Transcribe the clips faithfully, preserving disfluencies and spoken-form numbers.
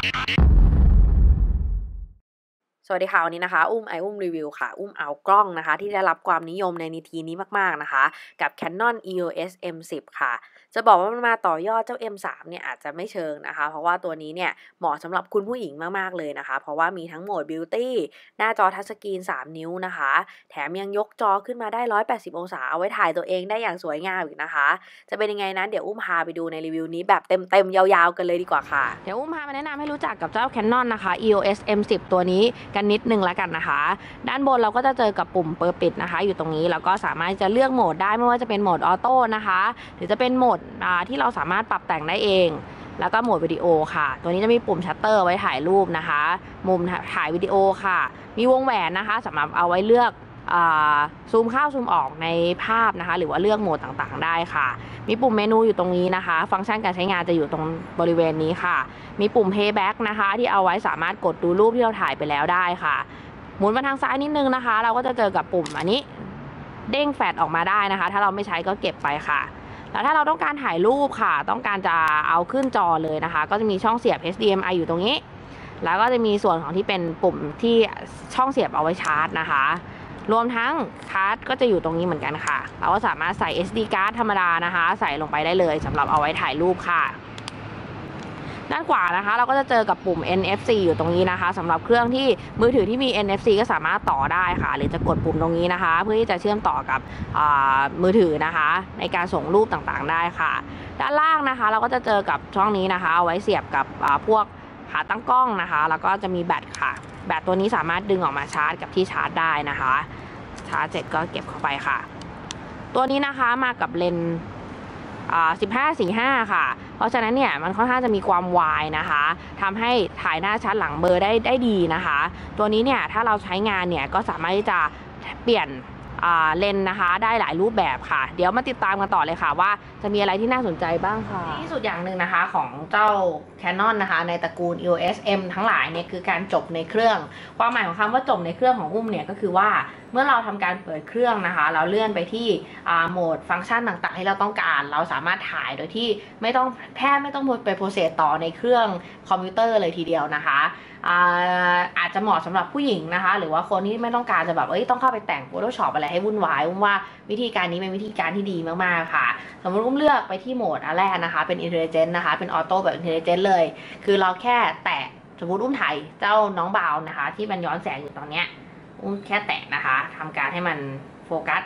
สวัสดีค่ะวันนี้นะคะอุ้มไออุ้มรีวิวค่ะอุ้มเอากล้องนะคะที่ได้รับความนิยมในนิทีนี้มากๆนะคะกับ Canon อี โอ เอส เอ็ม สิบ ค่ะจะบอกว่ามันมาต่อยอดเจ้า เอ็ม สาม เนี่ยอาจจะไม่เชิงนะคะเพราะว่าตัวนี้เนี่ยเหมาะสำหรับคุณผู้หญิงมากๆเลยนะคะเพราะว่ามีทั้งโหมด Beauty หน้าจอทัชสกรีนสามนิ้วนะคะแถมยังยกจอขึ้นมาได้หนึ่งร้อยแปดสิบองศาเอาไว้ถ่ายตัวเองได้อย่างสวยงามอีกนะคะจะเป็นยังไงนั้นเดี๋ยวอุ้มพาไปดูในรีวิวนี้แบบเต็มๆยาวๆกันเลยดีกว่าค่ะเดี๋ยวอุ้มพามาแนะนำให้รู้จักกับเจ้า Canon นะคะ อี โอ เอส เอ็ม สิบ ตัวนี้กันนิดนึงแล้วกันนะคะด้านบนเราก็จะเจอกับปุ่มเปิดปิดนะคะอยู่ตรงนี้แล้วก็สามารถจะเลือกโหมดได้ไม่ว่าจะเป็นโหมดออโต้นะคะหรือจะเป็นโหมดที่เราสามารถปรับแต่งได้เองแล้วก็โหมดวิดีโอค่ะตัวนี้จะมีปุ่มชัตเตอร์ไว้ถ่ายรูปนะคะมุมถ่ายวิดีโอค่ะมีวงแหวนนะคะสำหรับเอาไว้เลือกซูมเข้าซูมออกในภาพนะคะหรือว่าเลือกโหมดต่างๆได้ค่ะมีปุ่มเมนูอยู่ตรงนี้นะคะฟังก์ชันการใช้งานจะอยู่ตรงบริเวณนี้ค่ะมีปุ่ม Playback นะคะที่เอาไว้สามารถกดดูรูปที่เราถ่ายไปแล้วได้ค่ะหมุนมาทางซ้ายนิดนึงนะคะเราก็จะเจอกับปุ่มอันนี้เด้งแฟลชออกมาได้นะคะถ้าเราไม่ใช้ก็เก็บไปค่ะแล้วถ้าเราต้องการถ่ายรูปค่ะต้องการจะเอาขึ้นจอเลยนะคะก็จะมีช่องเสียบ เอช ดี เอ็ม ไอ อยู่ตรงนี้แล้วก็จะมีส่วนของที่เป็นปุ่มที่ช่องเสียบเอาไว้ชาร์จนะคะรวมทั้งคาร์ดก็จะอยู่ตรงนี้เหมือนกันค่ะเราก็สามารถใส่ เอส ดี card ธรรมดานะคะใส่ลงไปได้เลยสำหรับเอาไว้ถ่ายรูปค่ะด้านขวานะคะเราก็จะเจอกับปุ่ม เอ็น เอฟ ซี อยู่ตรงนี้นะคะสำหรับเครื่องที่มือถือที่มี เอ็น เอฟ ซี ก็สามารถต่อได้ค่ะหรือจะกดปุ่มตรงนี้นะคะเพื่อที่จะเชื่อมต่อกับมือถือนะคะในการส่งรูปต่างๆได้ค่ะด้านล่างนะคะเราก็จะเจอกับช่องนี้นะคะเอาไว้เสียบกับพวกขาตั้งกล้องนะคะแล้วก็จะมีแบตค่ะแบตตัวนี้สามารถดึงออกมาชาร์จกับที่ชาร์จได้นะคะชาร์จเสร็จก็เก็บเข้าไปค่ะตัวนี้นะคะมากับเลนส์สิบห้า สี่สิบห้า ค่ะเพราะฉะนั้นเนี่ยมันค่อนข้างจะมีความวายนะคะทำให้ถ่ายหน้าชัดหลังเบลอได้ได้ดีนะคะตัวนี้เนี่ยถ้าเราใช้งานเนี่ยก็สามารถที่จะเปลี่ยนเลนส์นะคะได้หลายรูปแบบค่ะเดี๋ยวมาติดตามกันต่อเลยค่ะว่าจะมีอะไรที่น่าสนใจบ้างค่ะที่สุดอย่างหนึ่งนะคะของเจ้า Canon นะคะในตระกูล อี โอ เอส เอ็ม ทั้งหลายเนี่ยคือการจบในเครื่องความหมายของคำว่าจบในเครื่องของอุ้มเนี่ยก็คือว่าเมื่อเราทำการเปิดเครื่องนะคะเราเลื่อนไปที่โหมดฟังก์ชันต่างๆที่เราต้องการเราสามารถถ่ายโดยที่ไม่ต้องแทบไม่ต้องไปโปรเซสต่อในเครื่องคอมพิวเตอร์เลยทีเดียวนะคะอาอาจจะเหมาะสำหรับผู้หญิงนะคะหรือว่าคนที่ไม่ต้องการจะแบบเอ้ยต้องเข้าไปแต่ง Photoshop อะไรให้วุ่นวายอุ้มว่าวิธีการนี้เป็นวิธีการที่ดีมากๆค่ะสมมติอุ้มเลือกไปที่โหมดอันแรกนะคะเป็น Intelligent นะคะเป็นออโต้แบบ Intelligent เลยคือเราแค่แตะสมมติอุ้มถ่ายเจ้าน้องบ่าวนะคะที่มันย้อนแสงอยู่ตอนเนี้ยอุ้มแค่แตะนะคะทำการให้มันโฟกัส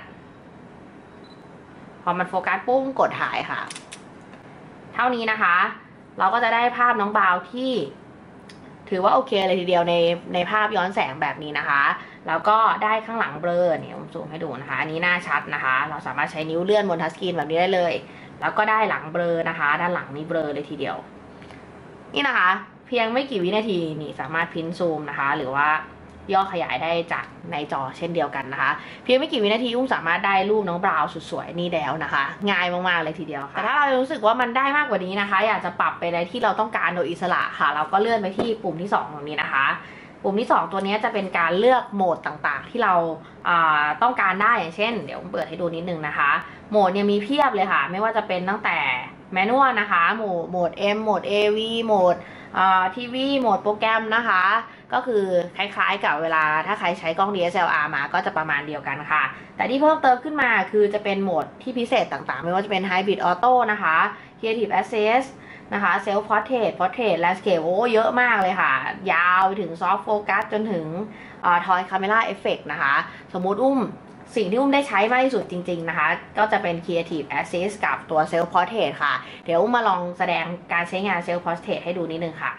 พอมันโฟกัสปุ๊บกดถ่ายค่ะเท่านี้นะคะเราก็จะได้ภาพน้องบ่าวที่ถือว่าโอเคเลยทีเดียวในในภาพย้อนแสงแบบนี้นะคะแล้วก็ได้ข้างหลังเบลอเนี่ยผมซูมให้ดูนะคะอันนี้หน้าชัดนะคะเราสามารถใช้นิ้วเลื่อนบนทัชสกรีนแบบนี้ได้เลยแล้วก็ได้หลังเบลอนะคะด้านหลังนี้เบลอเลยทีเดียวนี่นะคะเพียงไม่กี่วินาทีนี่สามารถพิมพ์ซูมนะคะหรือว่าย่อขยายได้จากในจอเช่นเดียวกันนะคะเพียงไม่กี่วินาทีอุ้มสามารถได้รูปน้องบราวน์สุดสวยนี่แล้วนะคะง่ายมากๆเลยทีเดียวค่ะแต่ถ้าเรารู้สึกว่ามันได้มากกว่านี้นะคะอยากจะปรับไปในที่เราต้องการโดยอิสระค่ะเราก็เลื่อนไปที่ปุ่มที่สองตรงนี้นะคะปุ่มที่สองตัวนี้จะเป็นการเลือกโหมดต่างๆที่เราต้องการได้อย่างเช่นเดี๋ยวผมเปิดให้ดูนิดนึงนะคะโหมดเนี่ยมีเพียบเลยค่ะไม่ว่าจะเป็นตั้งแต่แมนนวลนะคะโหมดโหมด M โหมด เอ วี โหมดทีวีโหมดโปรแกรมนะคะก็คือคล้ายๆกับเวลาถ้าใครใช้กล้อง ดี เอส แอล อาร์ มาก็จะประมาณเดียวกันค่ะแต่ที่เพิ่มเติมขึ้นมาคือจะเป็นโหมดที่พิเศษต่างๆไม่ว่าจะเป็น Hybrid Auto นะคะ Creative Assist นะคะ Self Portrait Portrait Landscape โอ้เยอะมากเลยค่ะยาวไปถึง Soft Focus จนถึง Toy Camera Effect นะคะสมมุติอุ้มสิ่งที่อุ้มได้ใช้มากที่สุดจริงๆนะคะก็จะเป็น Creative Assist กับตัว Self Portrait ค่ะเดี๋ยวอุ้มมาลองแสดงการใช้งาน Self Portrait ให้ดูนิดนึงค่ะ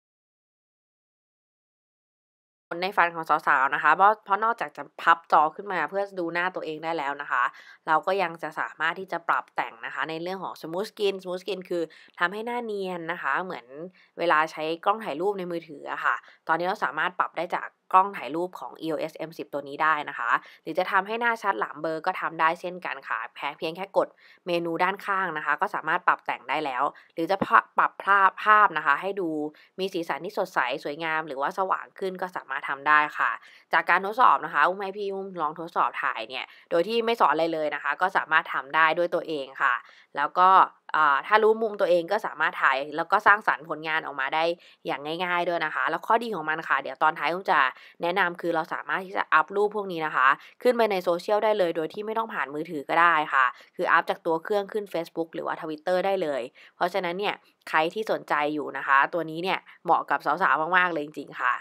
ในฝันของสาวๆนะคะเพราะเพราะนอกจากจะพับจอขึ้นมาเพื่อดูหน้าตัวเองได้แล้วนะคะเราก็ยังจะสามารถที่จะปรับแต่งนะคะในเรื่องของ Smooth Skin Smooth Skin คือทำให้หน้าเนียนนะคะเหมือนเวลาใช้กล้องถ่ายรูปในมือถืออะค่ะตอนนี้เราสามารถปรับได้จากกล้องถ่ายรูปของ อี โอ เอส เอ็ม สิบ ตัวนี้ได้นะคะหรือจะทำให้หน้าชัดหลังเบลอก็ทำได้เช่นกันค่ะแค่เพียงแค่กดเมนูด้านข้างนะคะก็สามารถปรับแต่งได้แล้วหรือจะปรับภาพภาพนะคะให้ดูมีสีสันที่สดใสสวยงามหรือว่าสว่างขึ้นก็สามารถทำได้ค่ะจากการทดสอบนะคะอุ้มให้พี่อุ้มลองทดสอบถ่ายเนี่ยโดยที่ไม่สอนอะไรเลยนะคะก็สามารถทำได้ด้วยตัวเองค่ะแล้วก็ถ้ารู้มุมตัวเองก็สามารถถ่ายแล้วก็สร้างสรรค์ผลงานออกมาได้อย่างง่ายๆด้วยนะคะแล้วข้อดีของมันค่ะเดี๋ยวตอนท้ายผมจะแนะนำคือเราสามารถที่จะอัพรูปพวกนี้นะคะขึ้นไปในโซเชียลได้เลยโดยที่ไม่ต้องผ่านมือถือก็ได้ค่ะคืออัพจากตัวเครื่องขึ้น Facebook หรือว่า Twitter ได้เลยเพราะฉะนั้นเนี่ยใครที่สนใจอยู่นะคะตัวนี้เนี่ยเหมาะกับสาวๆมากๆเลยจริงๆค่ะ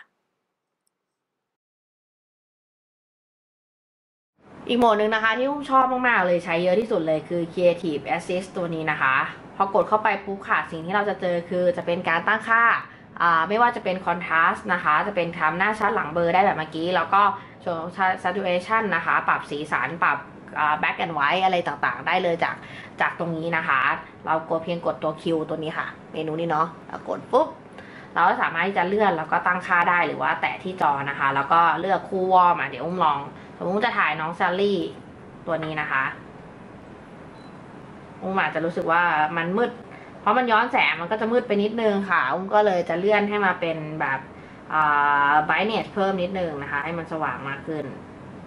อีกโหมดหนึ่งนะคะที่ผมชอบมากๆเลยใช้เยอะที่สุดเลยคือ Creative Assist ตัวนี้นะคะพอกดเข้าไปปุ๊บค่ะสิ่งที่เราจะเจอคือจะเป็นการตั้งค่าไม่ว่าจะเป็น Contrast นะคะจะเป็นทำหน้าชัดหลังเบลอได้แบบเมื่อกี้แล้วก็ส่วน Saturation นะคะปรับสีสันปรับ Black and White อะไรต่างๆได้เลยจากจากตรงนี้นะคะเรากดเพียงกดตัว Q ตัวนี้ค่ะเมนูนี้เนาะเรากดปุ๊บเราก็สามารถที่จะเลื่อนแล้วก็ตั้งค่าได้หรือว่าแตะที่จอนะคะแล้วก็เลือกคู่วอลมาเดี๋ยวอุ้มลองสมมติจะถ่ายน้องแซลลี่ตัวนี้นะคะอุ้มอาจจะรู้สึกว่ามันมืดเพราะมันย้อนแสงมันก็จะมืดไปนิดนึงค่ะอุ้มก็เลยจะเลื่อนให้มาเป็นแบบไบรท์เนสเพิ่มนิดนึงนะคะให้มันสว่างมากขึ้น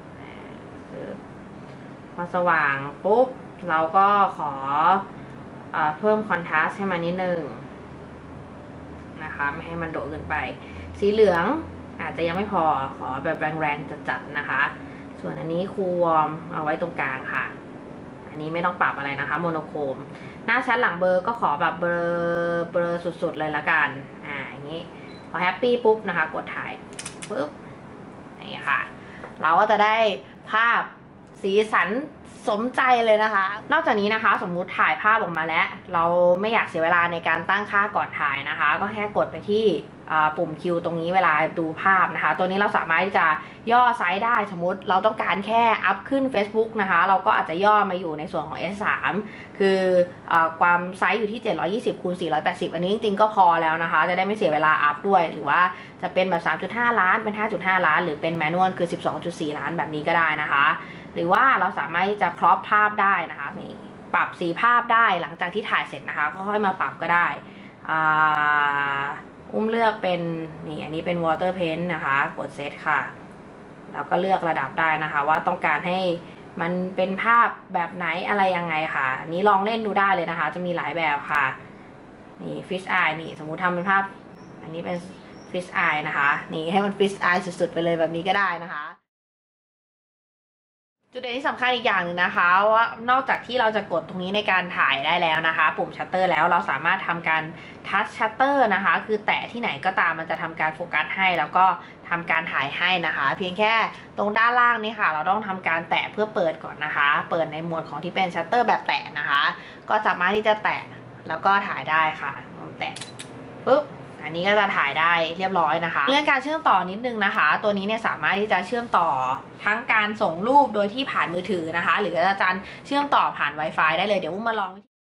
พอสว่างปุ๊บเราก็ขอเพิ่มคอนทราสต์ให้มันนิดนึงนะคะไม่ให้มันโดดเกินไปสีเหลืองอาจจะยังไม่พอขอแบบแรงๆจัดๆนะคะส่วนอันนี้คูลวอร์มเอาไว้ตรงกลางค่ะอันนี้ไม่ต้องปรับอะไรนะคะโมโนโครมหน้าชั้นหลังเบอร์ก็ขอแบบเบอร์เบอร์สุดๆเลยละกันอ่าอย่างนี้พอแฮปปี้ปุ๊บนะคะกดถ่ายปุ๊บนี่ค่ะเราก็จะได้ภาพสีสันสมใจเลยนะคะนอกจากนี้นะคะสมมุติถ่ายภาพออกมาแล้วเราไม่อยากเสียเวลาในการตั้งค่าก่อนถ่ายนะคะก็แค่กดไปที่ปุ่มคิวตรงนี้เวลาดูภาพนะคะตัวนี้เราสามารถที่จะย่อไซส์ได้สมมุติเราต้องการแค่อัพขึ้น Facebook นะคะเราก็อาจจะย่อมาอยู่ในส่วนของ เอส สาม คืออความไซส์อยู่ที่เจ็ดร้อยยี่สิบคูณสี่ร้อยแปดสิบอันนี้จริงๆก็พอแล้วนะคะจะได้ไม่เสียเวลาอัพด้วยหรือว่าจะเป็นแบบ สามจุดห้า ล้านเป็น ห้าจุดห้า ล้านหรือเป็นแมนนวลคือ สิบสองจุดสี่ ล้านแบบนี้ก็ได้นะคะหรือว่าเราสามารถที่จะครอปภาพได้นะคะนี่ปรับสีภาพได้หลังจากที่ถ่ายเสร็จนะคะก็ค่อยมาปรับก็ได้อุ้มเลือกเป็นนี่อันนี้เป็น water paint นะคะกดเซตค่ะแล้วก็เลือกระดับได้นะคะว่าต้องการให้มันเป็นภาพแบบไหนอะไรยังไงค่ะอันนี้ลองเล่นดูได้เลยนะคะจะมีหลายแบบค่ะนี่ fish eye นี่สมมุติทำเป็นภาพอันนี้เป็น fish eye นะคะนี่ให้มัน fish eye สุดๆไปเลยแบบนี้ก็ได้นะคะจุดเด่นที่สำคัญอีกอย่างหนึ่งนะคะว่านอกจากที่เราจะกดตรงนี้ในการถ่ายได้แล้วนะคะปุ่มชัตเตอร์แล้วเราสามารถทำการทัชชัตเตอร์นะคะคือแตะที่ไหนก็ตามมันจะทำการโฟกัสให้แล้วก็ทำการถ่ายให้นะคะเพียงแค่ตรงด้านล่างนี่ค่ะเราต้องทำการแตะเพื่อเปิดก่อนนะคะเปิดในโหมดของที่เป็นชัตเตอร์แบบแตะนะคะก็สามารถที่จะแตะแล้วก็ถ่ายได้ค่ะแตะปุ๊บอันนี้ก็จะถ่ายได้เรียบร้อยนะคะเรื่องการเชื่อมต่อนิดนึงนะคะตัวนี้เนี่ยสามารถที่จะเชื่อมต่อทั้งการส่งรูปโดยที่ผ่านมือถือนะคะหรืออาจารย์เชื่อมต่อผ่าน Wi-Fi ได้เลยเดี๋ยวอุ้มมาลอง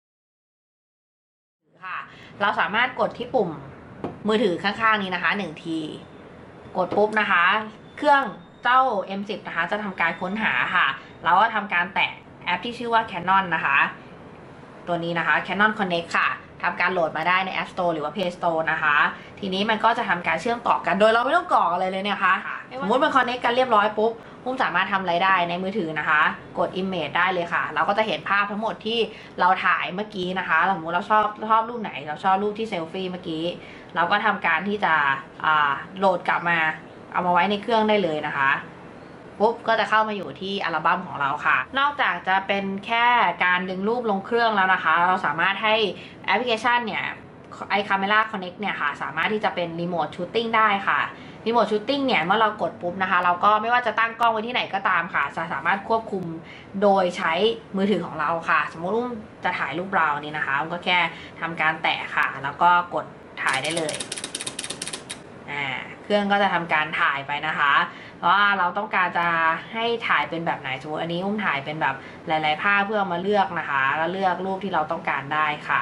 ค่ะเราสามารถกดที่ปุ่มมือถือข้างๆนี้นะคะหนึ่งทีกดปุ๊บนะคะเครื่องเจ้า เอ็ม สิบ นะคะจะทำการค้นหาค่ะเราก็ทำการแตะแอปที่ชื่อว่า Canon นะคะตัวนี้นะคะ Canon Connect ค่ะทำการโหลดมาได้ใน App Store หรือว่า Play Store นะคะทีนี้มันก็จะทำการเชื่อมต่อกันโดยเราไม่ต้องกรอกอะไรเลยเนี่ยค่ะสมมติมัน Connect กันเรียบร้อยปุ๊บพุ่มสามารถทำอะไรได้ในมือถือนะคะกด Image ได้เลยค่ะเราก็จะเห็นภาพทั้งหมดที่เราถ่ายเมื่อกี้นะคะสมมติเราชอบชอบรูปไหนเราชอบรูปที่เซลฟี่เมื่อกี้เราก็ทำการที่จะโหลดกลับมาเอามาไว้ในเครื่องได้เลยนะคะปุ๊บก็จะเข้ามาอยู่ที่อัลบั้มของเราค่ะนอกจากจะเป็นแค่การดึงรูปลงเครื่องแล้วนะคะเราสามารถให้แอปพลิเคชันเนี่ยไอ Camera Connect เนี่ยค่ะสามารถที่จะเป็นรีโมทชูตติ้งได้ค่ะรีโมทชูตติ้งเนี่ยเมื่อเรากดปุ๊บนะคะเราก็ไม่ว่าจะตั้งกล้องไว้ที่ไหนก็ตามค่ะจะสามารถควบคุมโดยใช้มือถือของเราค่ะสมมติว่าจะถ่ายรูปเรานี่นะคะก็แค่ทำการแตะค่ะแล้วก็กดถ่ายได้เลยอ่าเครื่องก็จะทำการถ่ายไปนะคะเพราะว่าเราต้องการจะให้ถ่ายเป็นแบบไหนสมมติอันนี้อุ้มถ่ายเป็นแบบหลายๆภาพเพื่อมาเลือกนะคะแล้วเลือกรูปที่เราต้องการได้ค่ะ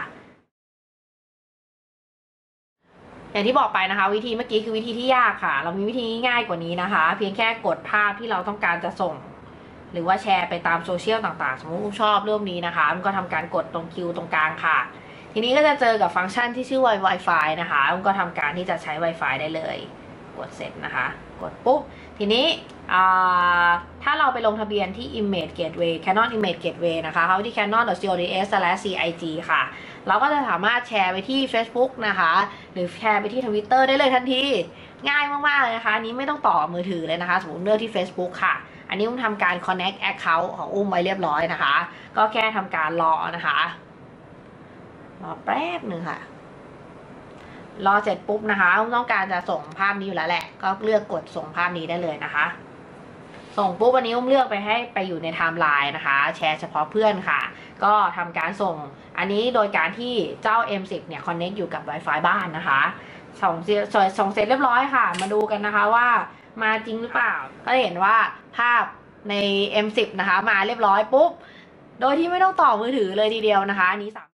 อย่างที่บอกไปนะคะวิธีเมื่อกี้คือวิธีที่ยากค่ะเรามีวิธีง่ายกว่านี้นะคะเพียงแค่กดภาพที่เราต้องการจะส่งหรือว่าแชร์ไปตามโซเชียลต่างๆสมมติอุ้มชอบรูปนี้นะคะอุ้มก็ทำการกดตรงคิวตรงกลางค่ะทีนี้ก็จะเจอกับฟังก์ชันที่ชื่อ Wi-Fi นะคะอุ้มก็ทำการที่จะใช้ Wi-Fi ได้เลยกดเสร็จนะคะกดปุ๊บทีนี้ถ้าเราไปลงทะเบียนที่ Image Gateway Canon Image Gateway นะคะเข้าที่ canon dot com slash cig ค่ะเราก็จะสามารถแชร์ไปที่ Facebook นะคะหรือแชร์ไปที่ Twitter ได้เลยทันทีง่ายมากๆเลยนะคะอันนี้ไม่ต้องต่อมือถือเลยนะคะสมมติเลือกที่ Facebook ค่ะอันนี้อุ้มทำการ connect account ของอุ้มไว้เรียบร้อยนะคะก็แค่ทำการรอนะคะรอแป๊บหนึ่งค่ะรอเสร็จปุ๊บนะคะอุ้มต้องการจะส่งภาพนี้อยู่แล้วแหละก็เลือกกดส่งภาพนี้ได้เลยนะคะส่งปุ๊บวันนี้อุ้มเลือกไปให้ไปอยู่ในไทม์ไลน์นะคะแชร์เฉพาะเพื่อนค่ะก็ทำการส่งอันนี้โดยการที่เจ้า เอ็ม สิบ เนี่ย connect อยู่กับ Wi-Fi บ้านนะคะส่งส่งเสร็จเรียบร้อยค่ะมาดูกันนะคะว่ามาจริงหรือเปล่าก็เห็นว่าภาพใน เอ็ม สิบ นะคะมาเรียบร้อยปุ๊บโดยที่ไม่ต้องต่อมือถือเลยทีเดียวนะคะอันนี้สาม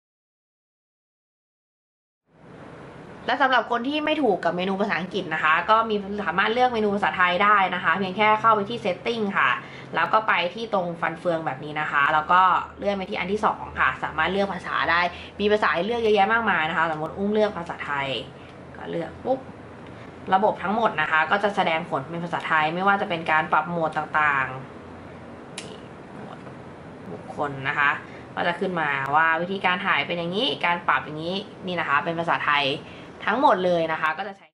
และสำหรับคนที่ไม่ถูกกับเมนูภาษาอังกฤษนะคะก็มีสามารถเลือกเมนูภาษาไทยได้นะคะเพียงแค่เข้าไปที่ setting ค่ะแล้วก็ไปที่ตรงฟันเฟืองแบบนี้นะคะแล้วก็เลื่อนไปที่อันที่สองค่ะสามารถเลือกภาษาได้มีภาษาเลือกเยอะแยะมากมายนะคะสมมติอุ้มเลือกภาษาไทยก็เลือกปุ๊บระบบทั้งหมดนะคะก็จะแสดงผลเป็นภาษาไทยไม่ว่าจะเป็นการปรับโหมดต่างๆโหมดบุคคลนะคะก็จะขึ้นมาว่าวิธีการถ่ายเป็นอย่างนี้การปรับอย่างนี้นี่นะคะเป็นภาษาไทยทั้งหมดเลยนะคะก็จะใช้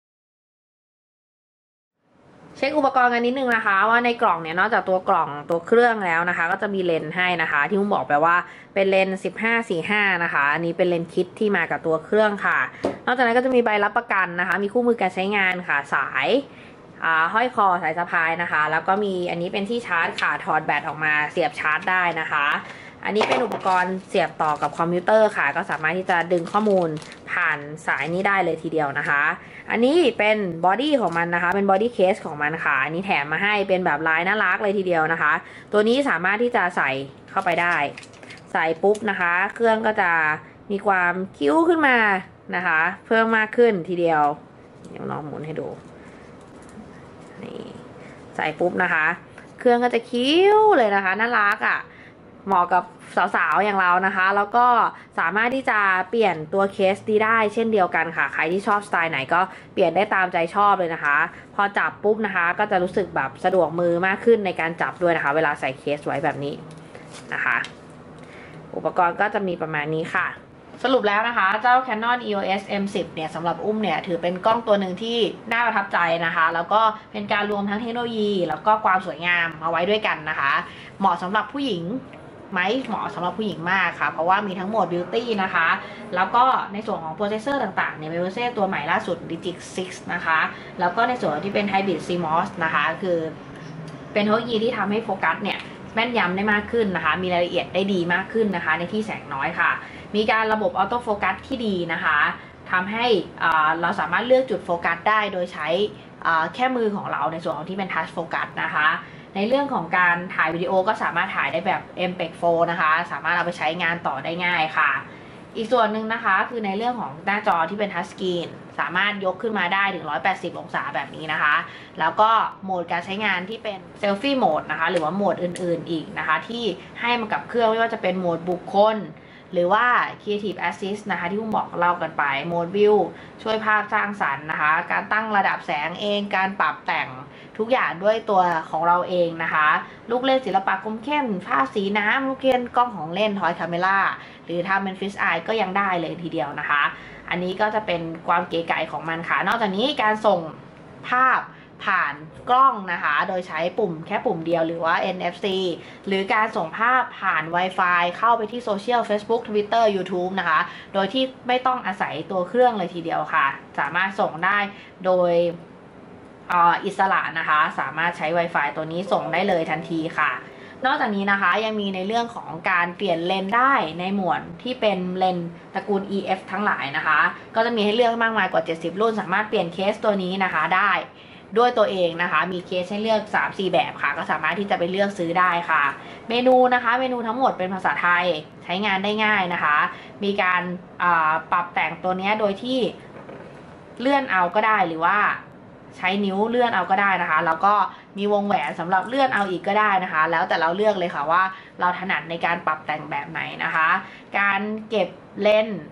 เช็คอุปกรณ์กันนิดนึงนะคะว่าในกล่องเนี่ยนอกจากตัวกล่องตัวเครื่องแล้วนะคะก็จะมีเลนส์ให้นะคะที่ผมบอกไปว่าเป็นเลนส์สิบห้า สี่สิบห้านะคะอันนี้เป็นเลนส์คิดที่มากับตัวเครื่องค่ะนอกจากนั้นก็จะมีใบรับประกันนะคะมีคู่มือการใช้งานค่ะสายห้อยคอสายสะพายนะคะแล้วก็มีอันนี้เป็นที่ชาร์จค่ะถอดแบตออกมาเสียบชาร์จได้นะคะอันนี้เป็นอุปกรณ์เสียบต่อกับคอมพิวเตอร์ค่ะก็สามารถที่จะดึงข้อมูลผ่านสายนี้ได้เลยทีเดียวนะคะอันนี้เป็นบอดี้ของมันนะคะเป็นบอดี้เคสของมันค่ะอันนี้แถมมาให้เป็นแบบลายน่ารักเลยทีเดียวนะคะตัวนี้สามารถที่จะใส่เข้าไปได้ใส่ปุ๊บนะคะเครื่องก็จะมีความคิ้วขึ้นมานะคะเพิ่มมากขึ้นทีเดียวเดี๋ยวลองหมุนให้ดูนี่ใส่ปุ๊บนะคะเครื่องก็จะคิ้วเลยนะคะน่ารักอ่ะเหมาะกับสาวๆอย่างเรานะคะแล้วก็สามารถที่จะเปลี่ยนตัวเคสดีได้เช่นเดียวกันค่ะใครที่ชอบสไตล์ไหนก็เปลี่ยนได้ตามใจชอบเลยนะคะพอจับปุ๊บนะคะก็จะรู้สึกแบบสะดวกมือมากขึ้นในการจับด้วยนะคะเวลาใส่เคสไว้แบบนี้นะคะอุปกรณ์ก็จะมีประมาณนี้ค่ะสรุปแล้วนะคะเจ้า Canon อี โอ เอส เอ็ม สิบ เนี่ยสำหรับอุ้มเนี่ยถือเป็นกล้องตัวหนึ่งที่น่าประทับใจนะคะแล้วก็เป็นการรวมทั้งเทคโนโลยีแล้วก็ความสวยงามมาไว้ด้วยกันนะคะเหมาะสำหรับผู้หญิงไหมเหมาะสำหรับผู้หญิงมากค่ะเพราะว่ามีทั้งโหมด Beauty นะคะแล้วก็ในส่วนของโปรเซสเซอร์ต่างๆเนี่ยเป็นโปรเซสเซอร์ตัวใหม่ล่าสุด Digic ซิกซ์นะคะแล้วก็ในส่วนที่เป็น Hybrid ซี มอส นะคะคือเป็นเทคโนโลยีที่ทำให้โฟกัสเนี่ยแม่นยำได้มากขึ้นนะคะมีรายละเอียดได้ดีมากขึ้นนะคะในที่แสงน้อยค่ะมีการระบบออโต้โฟกัสที่ดีนะคะทำให้เราสามารถเลือกจุดโฟกัสได้โดยใช้แค่มือของเราในส่วนของที่เป็นทัชโฟกัสนะคะในเรื่องของการถ่ายวิดีโอก็สามารถถ่ายได้แบบ เอ็ม พี อี โฟร์ นะคะสามารถเอาไปใช้งานต่อได้ง่ายค่ะอีกส่วนหนึ่งนะคะคือในเรื่องของหน้าจอที่เป็นทัชสกรีนสามารถยกขึ้นมาได้ถึงหนึ่งร้อยแปดสิบองศาแบบนี้นะคะแล้วก็โหมดการใช้งานที่เป็นเซลฟี่โหมดนะคะหรือว่าโหมดอื่นๆอีกนะคะที่ให้มากับเครื่องไม่ว่าจะเป็นโหมดบุคคลหรือว่า Creative Assist นะคะที่ผมบอกเล่ากันไปโหมดวิวช่วยภาพสร้างสรรค์นะคะการตั้งระดับแสงเองการปรับแต่งทุกอย่างด้วยตัวของเราเองนะคะลูกเล่นศิลปะคมเข้มภาพสีน้ำลูกเล่นกล้องของเล่นทอยคาเมล่าหรือทำเป็นฟิชไอก็ยังได้เลยทีเดียวนะคะอันนี้ก็จะเป็นความเก๋ไก๋ของมันค่ะนอกจากนี้การส่งภาพผ่านกล้องนะคะโดยใช้ปุ่มแค่ปุ่มเดียวหรือว่า เอ็น เอฟ ซี หรือการส่งภาพผ่าน Wi-Fi เข้าไปที่โซเชียล Facebook Twitter YouTube นะคะโดยที่ไม่ต้องอาศัยตัวเครื่องเลยทีเดียวค่ะสามารถส่งได้โดยอิสระนะคะสามารถใช้ Wi-Fi ตัวนี้ส่งได้เลยทันทีค่ะนอกจากนี้นะคะยังมีในเรื่องของการเปลี่ยนเลนได้ในหมวดที่เป็นเลนตระกูล อี เอฟ ทั้งหลายนะคะก็จะมีให้เลือกมากมายกว่าเจ็ดสิบรุ่นสามารถเปลี่ยนเคสตัวนี้นะคะได้ด้วยตัวเองนะคะมีเคสให้เลือก สามสี่ แบบค่ะก็สามารถที่จะไปเลือกซื้อได้ค่ะเมนูนะคะเมนูทั้งหมดเป็นภาษาไทยใช้งานได้ง่ายนะคะมีการปรับแต่งตัวนี้โดยที่เลื่อนเอาก็ได้หรือว่าใช้นิ้วเลื่อนเอาก็ได้นะคะแล้วก็มีวงแหวนสำหรับเลื่อนเอาอีกก็ได้นะคะแล้วแต่เราเลือกเลยค่ะว่าเราถนัดในการปรับแต่งแบบไหนนะคะการเก็บเลนส์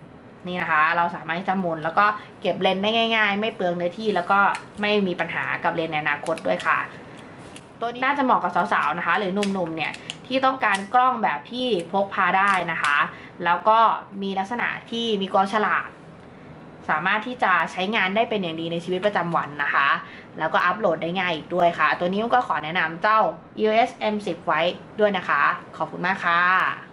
นี่นะคะเราสามารถที่จะหมุนแล้วก็เก็บเลนส์ได้ง่ายๆไม่เปลืองเนื้อที่แล้วก็ไม่มีปัญหากับเลนส์ในอนาคตด้วยค่ะตัวนี้น่าจะเหมาะกับสาวๆนะคะหรือหนุ่มๆเนี่ยที่ต้องการกล้องแบบที่พกพาได้นะคะแล้วก็มีลักษณะที่มีกล้องฉลาดสามารถที่จะใช้งานได้เป็นอย่างดีในชีวิตประจำวันนะคะแล้วก็อัปโหลดได้ง่ายอีกด้วยค่ะตัวนี้ก็ขอแนะนำเจ้า อี โอ เอส เอ็ม สิบ ไว้ด้วยนะคะขอบคุณมากค่ะ